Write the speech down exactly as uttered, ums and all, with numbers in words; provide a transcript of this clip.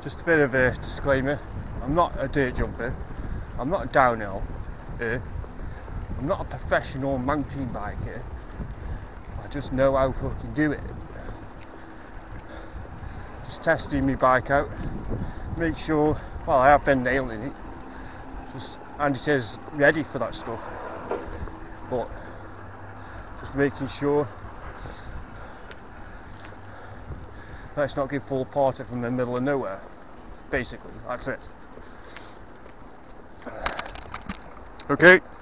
Just a bit of a disclaimer, I'm not a dirt jumper, I'm not a downhill, uh, I'm not a professional mountain biker, I just know how to fucking do it. Just testing my bike out, make sure, well I have been nailing it, just, and it is ready for that stuff, but just making sure let's not get full parted from the middle of nowhere. Basically, that's it. Okay.